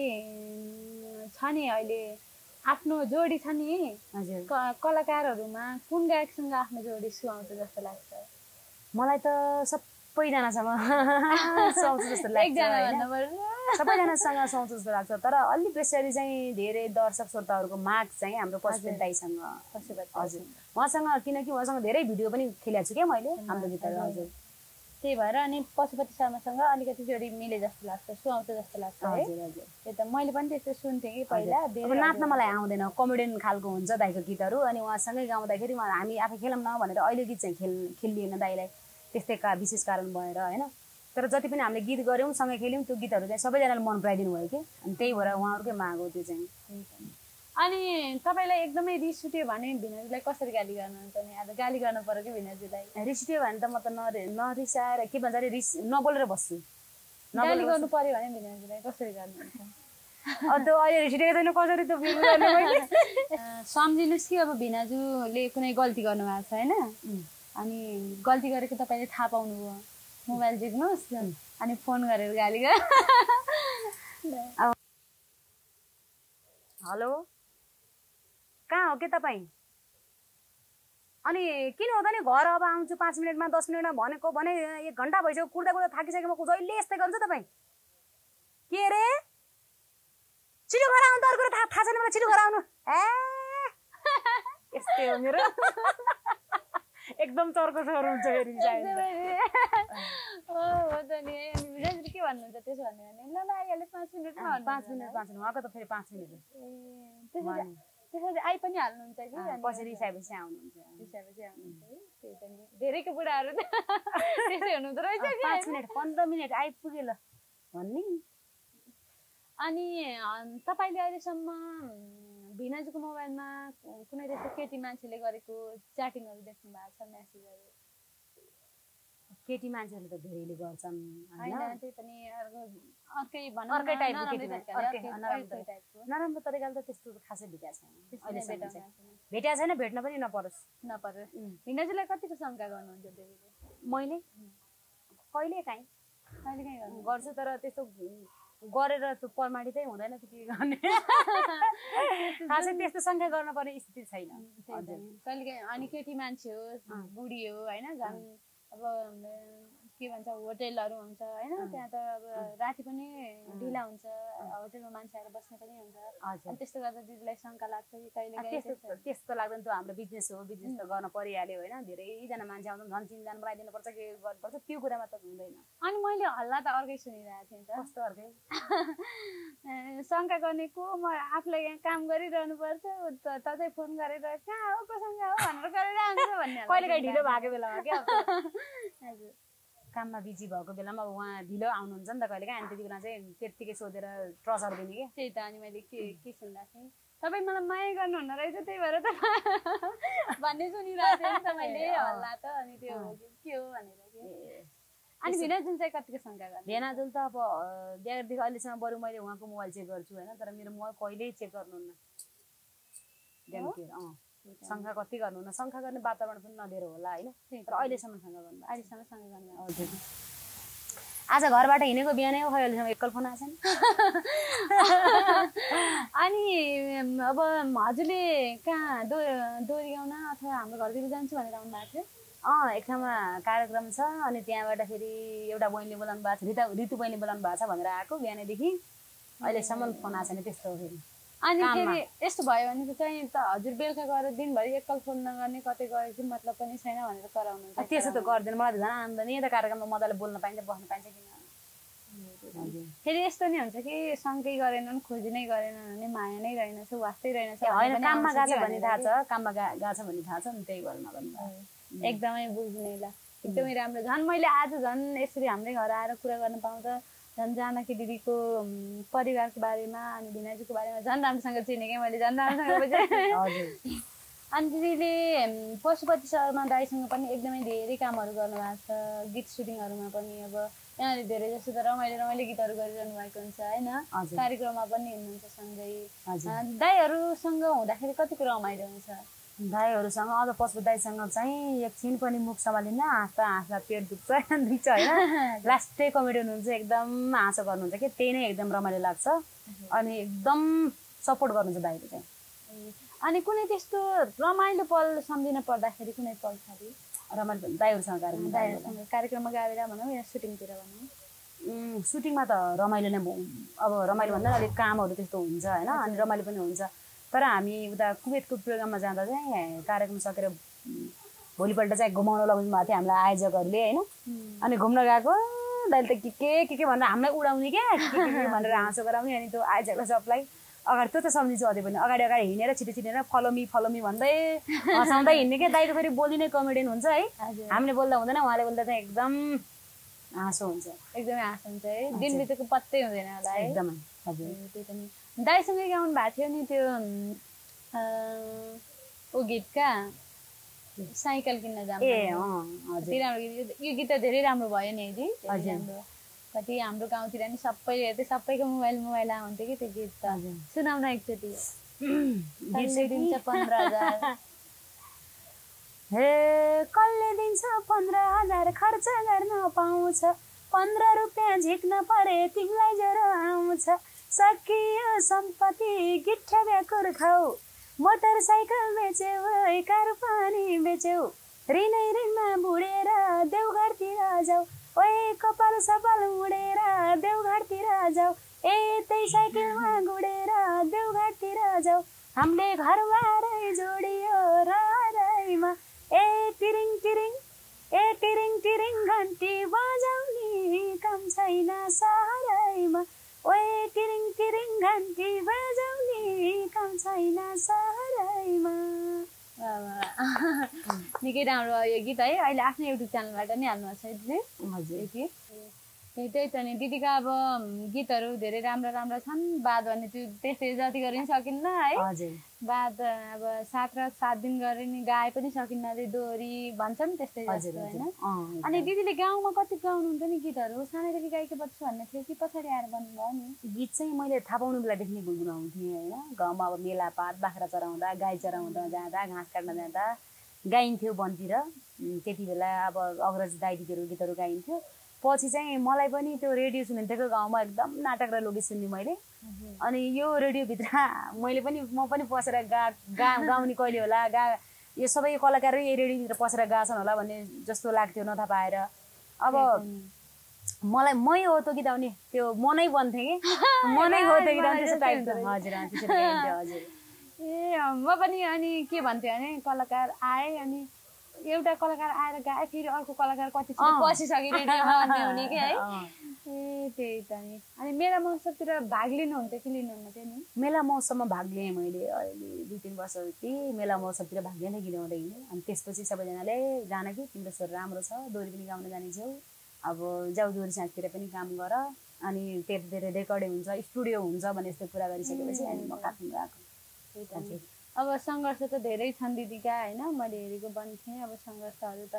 छ नि अहिले आफ्नो जोडी छ नि हजुर, कलाकारहरूमा कुन गायकसँग आफ्नो जोडी सुहाउँछ जस्तो लाग्छ? मलाई त सबैजनासँग सुहाउँछ जस्तो लाग्छ, सबैजनासँग सुहाउँछ जस्तो लाग्छ। तर अलिक बेसरी चाहिँ धेरै दर्शक श्रोताहरूको माग चाहिँ हाम्रो पशुपति दाइसँग हजुर, उहाँसँग, किनकि उहाँसँग धेरै भिडियो पनि खेलेको छु क्या मैले हाम्रो गीतहरू हजुर। त्यही भएर अनि पशुपति शर्मासँग अलिकति जोडी मिले जस्तो लाग्छ, सुहाउँछ जस्तो लाग्छ है? हजुर हजुर। त्यही त मैले पनि त्यस्तो सुन्थेँ कि पहिला। अब नाच्न मलाई आउँदैन, कमेडियन खालको हुन्छ दाइको गीतहरू, अनि उहाँसँगै गाउँदाखेरि हामी आफै खेलौँ न भनेर अहिले गीत चाहिँ खेल खेलिएन दाइलाई त्यस्तै का विशेष कारण भएर होइन। तर जति पनि हामीले गीत गऱ्यौँ सँगै खेल्यौँ त्यो गीतहरू चाहिँ सबैजनाले मन पराइदिनु भयो कि, अनि त्यही भएर उहाँहरूकै माग हो त्यो चाहिँ। अनि तपाईँलाई एकदमै रिस उठ्यो भने भिनाजुलाई कसरी गाली गर्नुहुन्छ नि? अब गाली गर्नु पर्यो कि भिनाजुलाई? रिस उठ्यो भने त म त नरि नरिसाएर के भन्छ अरे रिस नबोलेर बस्छु। गाली गर्नु पर्यो भने भिनाजुलाई कसरी गर्नुहुन्छ? अब त्यो अहिले रिस उठेको छैन कसरी त्यो फिल गर्ने मैले। सम्झिनुहोस् कि अब भिनाजुले कुनै गल्ती गर्नुभएको छ होइन, अनि गल्ती गरेको तपाईँले थाहा पाउनुभयो, मोबाइल झिक्नुहोस् अनि फोन गरेर गाली गर। हेलो कहाँ हो के तपाईँ? अनि किन हुँदा नि घर अब आउँछु पाँच मिनटमा दस मिनटमा भनेको भने एक घन्टा भइसक्यो, कुर्दा कुर्दा थाकिसकेको म जहिले यस्तै गर्छु तपाईँ। के अरे छिटो घर आउनु त, अर्को थाहा थाहा छैन मलाई, छिटो घर आउनु। ए यस्तै हो मेरो एकदम चर्को स्वर हुन्छ फेरि के भन्नुहुन्छ त्यसो भने? ल ल आइहाल्यो पाँच मिनटमा, पाँच मिनट पाँच मिनट उहाँको त फेरि पाँच मिनट त्यसरी आइ पनि हाल्नुहुन्छ कि? पछि रिसाएपछि आउनुहुन्छ, रिसाएपछि आउनुहुन्छ है? त्यही त नि, धेरैको बुढाहरू त त्यसै हुनुहुँदो रहेछ कि पाँच मिनट पन्ध्र मिनट आइपुग्यो ल भन्ने। अनि तपाईँले अहिलेसम्म भिनाजुको मोबाइलमा कुनै त्यस्तो केटी मान्छेले गरेको च्याटिङहरू देख्नु भएको छ, मेसेजहरू? केटी मान्छेहरूले त धेरैले गर्छन् होइन, त्यही पनि अर्कै भनौँ अर्कै टाइपको नराम्रो तरिकाले त त्यस्तो खासै भेटेको छैन, भेटेको छैन, भेट्न पनि नपरोस् नपरोस्। भिनाजुलाई कतिको शङ्का गर्नुहुन्छ दिदीले? मैले कहिले काहीँ कहिले काहीँ गर्छु, तर त्यस्तो गरेर त्यो प्रमाणितै हुँदैन त के गर्ने। खासै त्यस्तो शङ्का गर्न पर्ने स्थिति छैन कहिले काहीँ। अनि केटी मान्छे हो, बुढी हो होइन, झन् अब के भन्छ होटेलहरू हुन्छ होइन, त्यहाँ त अब राति पनि ढिला हुन्छ, होटेलमा मान्छे आएर बस्ने पनि हुन्छ, अनि त्यस्तो गर्दा दिदीलाई शङ्का लाग्छ कि कहिले काहीँ? त्यस्तो लाग्दैन, त्यो हाम्रो बिजनेस हो, बिजनेस त गर्न परिहाल्यो होइन, धेरैजना मान्छे आउँछ झन् चिनजान बनाइदिनुपर्छ के गर्नुपर्छ, त्यो कुरामा त हुँदैन। अनि मैले हल्ला त अर्कै सुनिरहेको थिएँ त। कस्तो अर्कै? शङ्का गर्ने को, म आफूलाई यहाँ काम गरिरहनु पर्छ, त चाहिँ फोन गरेर कहाँ हो कोसँग हो भनेर गरेर आउँछ भन्ने। कहिले काहीँ ढिलो भएको बेलामा क्या हजुर, काममा बिजी भएको बेलामा अब उहाँ ढिलो आउनुहुन्छ नि त कहिले काहीँ, अनि त्यति बेला चाहिँ त्यत्तिकै सोधेर ट्रचर दिने क्या। त्यही त, अनि मैले के के सुन्दा थिएँ तपाईँ मलाई माया गर्नुहुन्न रहेछ त्यही भएर त भन्ने सुनिरहेको थिएँ नि त मैले हल्ला त, अनि त्यो के हो भनेर कि अनि भिनाजुल चाहिँ कतिको शङ्का गर्ने भेनाजुल त अब बिहा गरेदेखि अहिलेसम्म बरु मैले उहाँको मोबाइल चेक गर्छु होइन तर मेरो मोबाइल कहिल्यै चेक गर्नुहुन्न अँ शङ्का कति गर्नुहुन्न शङ्का गर्ने वातावरण पनि नदिएर होला होइन तर अहिलेसम्म शङ्का गर्नु अहिलेसम्म शङ्का गर्नु हजुर आज घरबाट हिँडेको बिहानै खै अहिलेसम्म एकल फोन आएको छैन अनि अब हजुरले कहाँ दो दोहोरी गाउन अथवा हाम्रो घरतिर जान्छु भनेर आउनु भएको थियो अँ एक ठाउँमा कार्यक्रम छ अनि त्यहाँबाट फेरि एउटा बहिनीले बोलाउनु भएको छ रिता ऋतु बहिनी बोलाउनु भएको छ भनेर आएको बिहानैदेखि अहिलेसम्म फोन आएको छैन त्यस्तो हो फेरि अनि फेरि यस्तो भयो भने त चाहिँ त हजुर बेलुका गएर दिनभरि एकल फोन नगर्ने कतै गएको चाहिँ मतलब पनि छैन भनेर कराउनु त्यसो त गर्दैन मलाई त झन् आनन्द नि यता कार्यक्रममा मजाले बोल्न पाइन्छ बस्न पाइन्छ किन फेरि यस्तो नि हुन्छ कि सँगै गरेनन् खोजी नै गरेनन् भने माया नै रहेनछ वास्तै रहेनछ होइन काममा गएको छ भन्ने थाहा छ काममा गएको छ भन्ने थाहा छ नि त्यही भएर नगर्नु एकदमै बुझ्ने ल एकदमै राम्रो झन् मैले आज झन् यसरी हाम्रै घर आएर कुरा गर्न पाउँदा झन् जानकी दिदीको परिवारको बारेमा अनि भिनाजुको बारेमा झन् राम्रोसँग चिने क्या मैले झन् राम्रोसँग बुझेँ अनि दिदीले पशुपति शर्मा दाईसँग पनि एकदमै धेरै कामहरू गर्नुभएको छ गीत सुटिङहरूमा पनि अब यहाँले धेरै जस्तो त रमाइलो रमाइलो गीतहरू गरिरहनु भएको हुन्छ होइन कार्यक्रममा पनि हिँड्नुहुन्छ सँगै दाईहरूसँग हुँदाखेरि कतिको रमाइलो हुन्छ दाईहरूसँग अझ पशुपति दाईसँग चाहिँ एकछिन पनि मुख सम्हालिन्न हाँस्दा हाँस्दा पेट दुख्छ दुख्छ होइन लास्टै कमेडी हुनुहुन्छ एकदम हाँसो गर्नुहुन्छ कि त्यही नै एकदम रमाइलो लाग्छ अनि एकदम सपोर्ट गर्नुहुन्छ दाईले चाहिँ अनि कुनै त्यस्तो रमाइलो पल सम्झिन पर्दाखेरि कुनै पल छ रमाइलो दाईहरूसँग कार्यक्रम दाईहरूसँग कार्यक्रममा गाएर भनौँ या सुटिङतिर भनौँ सुटिङमा त रमाइलो नै अब रमाइलो भन्दा अलिक कामहरू त्यस्तो हुन्छ होइन अनि रमाइलो पनि हुन्छ तर हामी उता कुवेतको प्रोग्राममा जाँदा चाहिँ कार्यक्रम सकेर भोलिपल्ट चाहिँ घुमाउन लगाउनु भएको थियो हामीलाई आयोजकहरूले होइन अनि घुम्न गएको दाइले त के के के के भनेर हामीलाई उडाउने क्या के के भनेर हाँसो गराउने अनि त्यो आयोजकलाई सबलाई अगाडि त्यो त सम्झिन्छु अझै पनि अगाडि अगाडि हिँडेर छिटो छिटेर फलोमी फलोमी भन्दै हँसाउँदै हिँड्ने क्या दाइको फेरि बोली नै कमेडियन हुन्छ है हामीले बोल्दा हुँदैन उहाँले बोल्दा चाहिँ एकदम हाँसो हुन्छ एकदमै हाँसो हुन्छ है दिन बितेको पत्तै हुँदैन होला है एकदमै हजुर त्यही पनि दाइसँगै गाउनु भएको थियो नि त्यो ऊ गीतका साइकल किन्न जाम ए हजुर राम्रो गीत यो गीत त धेरै राम्रो भयो नि है राम्रो कति हाम्रो गाउँतिर नि सबैले हेर्दै सबैको मोबाइल मोबाइल आउँथ्यो कि त्यो गीत त सुनाउन एकचोटि दिन्छ पन्ध्र हजार हे कसले दिन्छ पन्ध्र हजार खर्च गर्न पाउँछ पन्ध्र रुपियाँ झिक्न परे तिमीलाई ज्वरो आउँछ सकियो सम्पत्ति गिट्ठा ब्याकुर खाऊ मोटरसाइकल बेच्यौ कार पनि बेच्यौ ऋणै ऋणमा बुढेर देउघरतिर जाऊ ओए कपाल सपाल मुडेर देउघरतिर जाऊ ए त्यही साइकलमा गुडेर देउघरतिर जाऊ हामीले घरबारै जोडियो रहरैमा ए टिरिङ टिरिङ ए टिरिङ टिरिङ घन्टी बजाउने काम छैन सहरैमा ओए टिरिङ टिरिङ घन्टी बजाउने काम छैन सहरैमा निकै राम्रो यो गीत है अहिले आफ्नो युट्युब च्यानलबाट नि हाल्नु भएको छ दिदी हजुर गीत त्यही त नि दिदीका अब गीतहरू धेरै राम्रा राम्रा छन् बाद भन्ने त्यो त्यस्तै जति गरे पनि सकिन्न है हजुर बाद अब सात रात सात दिन गरे नि गाए पनि सकिन्न अरे दोहोरी भन्छन् त्यस्तै जस्तो होइन अनि दिदीले गाउँमा कति गाउनुहुन्छ नि गीतहरू सानैदेखि गायकी बज्छु भन्ने थियो कि पछाडि आएर बन्नुभयो नि गीत चाहिँ मैले थाहा पाउनु बेलादेखि नै गुनगुनाउँथेँ होइन गाउँमा अब मेलापात बाख्रा चराउँदा गाई चराउँदा जाँदा घाँस काट्न जाँदा गाइन्थ्यो वनतिर त्यति बेला अब अग्रज दाइ दिदीहरू गीतहरू गाइन्थ्यो पछि चाहिँ मलाई पनि त्यो रेडियो सुनिन्थेको गाउँमा एकदम नाटक र लोकगीत सुन्ने मैले अनि यो रेडियोभित्र मैले पनि म पनि पसेर गा गा गाउने कहिले होला गा यो सबै कलाकारहरू यही रेडियोभित्र पसेर गाछन् होला भन्ने जस्तो लाग्थ्यो नथा पाएर अब मलाई मै हो त गीत आउने त्यो मनै बन्थेँ कि मनै हो त्यो गीत आउने त्यस्तो टाइपको हजुर त्यसरी गाइन्थ्यो हजुर ए म पनि अनि के भन्थ्यो भने कलाकार आए अनि एउटा कलाकार आएर गाए फेरि अर्को कलाकार कति पसिसक्यो रेडियोमा हुने कि है ए त्यही त नि अनि मेला महोत्सवतिर भाग लिनुहुन्थ्यो कि लिनुहुन्थ्यो नि मेला महोत्सवमा भाग लिएँ मैले अहिले दुई तिन वर्ष कि मेला महोत्सवतिर भाग लिँदै गिनाउँदै हिँडेँ अनि त्यसपछि सबैजनाले जान कि तिम्रो स्वर राम्रो छ दोहोरी पनि गाउन जानेछौ अब जाउ दोहोरी साँझतिर पनि काम गर अनि धेरै धेरै रेकर्डै हुन्छ स्टुडियो हुन्छ भन्ने यस्तो कुरा गरिसकेपछि अनि म काठमाडौँ गएको त्यही त अब सङ्घर्ष त धेरै छन् दिदीका होइन मैले हेरेको पनि थिएँ अब सङ्घर्षहरू त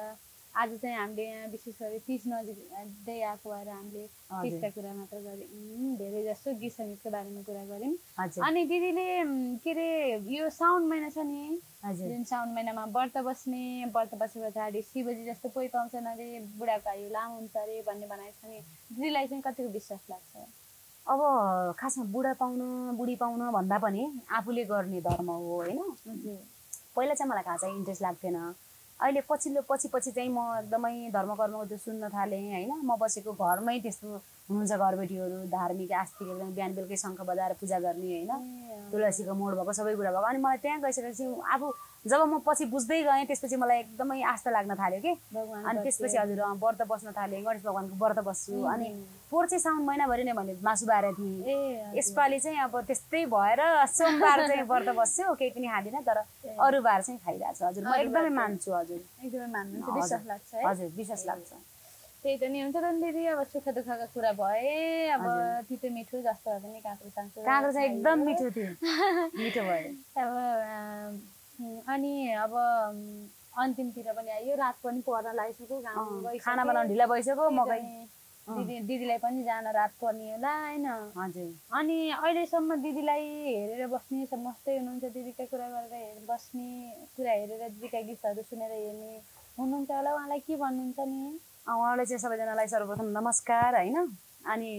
आज चाहिँ हामीले यहाँ विशेष गरी तिज नजिकै आएको भएर हामीले तिजका कुरा मात्र गऱ्यौँ, धेरै जस्तो गीत सङ्गीतको बारेमा कुरा गऱ्यौँ। अनि दिदीले के अरे यो साउन महिना छ नि, जुन साउन महिनामा व्रत बस्ने, व्रत बसे पछाडि शिवजी जस्तो कोही पाउँछन् अरे, बुढाको आयु लामो हुन्छ अरे भन्ने भनाइ छ नि, दिदीलाई चाहिँ कतिको विश्वास लाग्छ? अब खासमा बुढा पाउन बुढी पाउन भन्दा पनि आफूले गर्ने धर्म हो होइन। पहिला चाहिँ मलाई खासै इन्ट्रेस्ट लाग्थेन, अहिले पछिल्लो पछि पछि चाहिँ म एकदमै धर्म कर्मको त्यो सुन्न थालेँ होइन। म बसेको घरमै त्यस्तो हुनुहुन्छ घरबेटीहरू, धार्मिक आस्तिक एकदम बिहान बेलुकै शङ्ख बजाएर पूजा गर्ने होइन, तुलसीको मोड भएको सबै कुरा भएको। अनि मलाई त्यहाँ गइसकेपछि आफू जब म पछि बुझ्दै गएँ त्यसपछि मलाई एकदमै आस्था लाग्न थाल्यो कि। अनि त्यसपछि हजुर व्रत बस्न थालेँ, गणेश भगवान्को व्रत बस्छु। अनि पोहोर चाहिँ साउन महिनाभरि नै मैले मासु बारेको थिएँ, यसपालि चाहिँ अब त्यस्तै भएर सोमबार चाहिँ व्रत बस्छु, केही पनि खाँदिनँ, तर अरू बार चाहिँ खाइरहेको छु। हजुर म एकदमै मान्छु, हजुर एकदमै मान्नुहुन्छ, विश्वास लाग्छ है? हजुर विश्वास लाग्छ। त्यही त नि हुन्छ त नि दिदी। अब सुख दुःखका कुरा भए, अब तितो मिठो जस्तो भए पनि काँक्रो साङ्क्रो काँक्रो चाहिँ एकदम मिठो थियो, मिठो भयो। अब अनि अब अन्तिमतिर पनि आयो, रात पनि पर्न लागिसक्यो, खाना बनाउनु ढिला भइसक्यो, मकै दिदी दिदीलाई पनि जान रात पर्ने होला होइन। हजुर अनि अहिलेसम्म दिदीलाई हेरेर बस्ने समस्तै हुनुहुन्छ, दिदीका कुरा गरेर बस्ने, कुरा हेरेर दिदीका गीतहरू सुनेर हेर्ने हुनुहुन्छ होला, उहाँलाई के भन्नुहुन्छ नि? उहाँलाई चाहिँ सबैजनालाई सर्वप्रथम नमस्कार होइन। अनि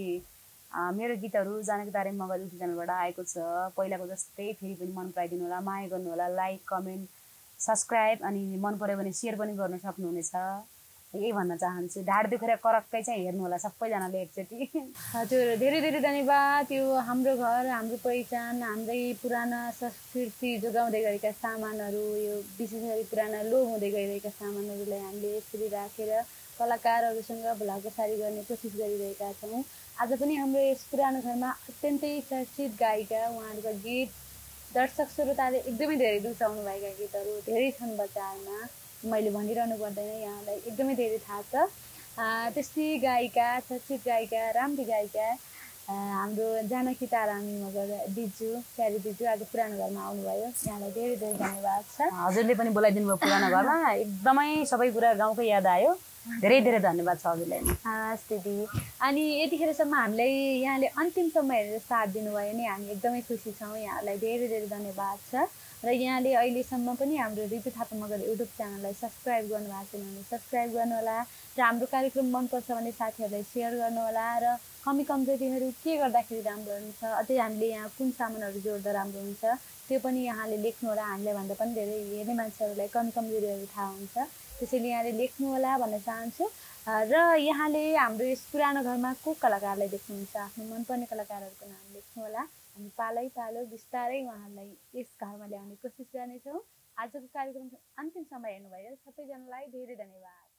मेरो गीतहरू जानकी तारे मगर युट्युब च्यानलबाट आएको छ, पहिलाको जस्तै फेरि पनि मन पराइदिनु होला, माया गर्नु होला, लाइक कमेन्ट सब्सक्राइब, अनि मन पऱ्यो भने सेयर पनि गर्न सक्नुहुनेछ, यही भन्न चाहन्छु। ढाड दुखेर करक्कै चाहिँ हेर्नु होला सबैजनाले एकचोटि। हजुर धेरै धेरै धन्यवाद। यो हाम्रो घर, हाम्रो पहिचान, हाम्रै पुराना संस्कृति जोगाउँदै गरेका सामानहरू, यो विशेष गरी पुराना लोप हुँदै गइरहेका सामानहरूलाई हामीले यसरी राखेर कलाकारहरूसँग भलाकुसारी गर्ने कोसिस गरिरहेका छौँ। आज पनि हाम्रो यस पुरानो घरमा अत्यन्तै चर्चित गायिका, उहाँहरूका गीत दर्शक श्रोताले एकदमै धेरै रुचाउनु भएका गीतहरू धेरै छन् बजारमा, मैले भनिरहनु पर्दैन, यहाँलाई एकदमै धेरै थाहा छ। त्यस्तै गायिका, चर्चित गायिका, राम्री गायिका हाम्रो जानकी तारामी मगर दिजु, प्यारी दिजु आज पुरानो घरमा आउनुभयो, यहाँलाई धेरै धेरै धन्यवाद छ। हजुरले पनि बोलाइदिनु भयो पुरानो घरमा, एकदमै सबै कुरा गाउँकै याद आयो, धेरै धेरै धन्यवाद छ हजुरलाई। हस् दिदी। अनि यतिखेरसम्म हामीलाई यहाँले अन्तिमसम्म हेरेर साथ दिनुभयो नि, हामी एकदमै खुसी छौँ, यहाँलाई धेरै धेरै धन्यवाद छ। र यहाँले अहिलेसम्म पनि हाम्रो ऋतु थापा मगर युट्युब च्यानललाई सब्सक्राइब गर्नुभएको छैन भने सब्सक्राइब गर्नुहोला, र हाम्रो कार्यक्रम मनपर्छ भने साथीहरूलाई सेयर गर्नुहोला, र कमी कमजोरीहरू के गर्दाखेरि राम्रो हुन्छ, अझै हामीले यहाँ कुन सामानहरू जोड्दा राम्रो हुन्छ त्यो पनि यहाँले लेख्नुहोला। हामीलाई भन्दा पनि धेरै हेर्ने मान्छेहरूलाई कमी कमजोरीहरू थाहा हुन्छ, त्यसैले यहाँले लेख्नुहोला भन्न चाहन्छु। र यहाँले हाम्रो यस पुरानो घरमा को कलाकारलाई देख्नुहुन्छ, आफ्नो मनपर्ने कलाकारहरूको नाम लेख्नुहोला। हामी पालै पालो बिस्तारै उहाँहरूलाई यस घरमा ल्याउने कोसिस गर्नेछौँ। आजको कार्यक्रम अन्तिमसम्म हेर्नुभयो सबैजनालाई धेरै धन्यवाद।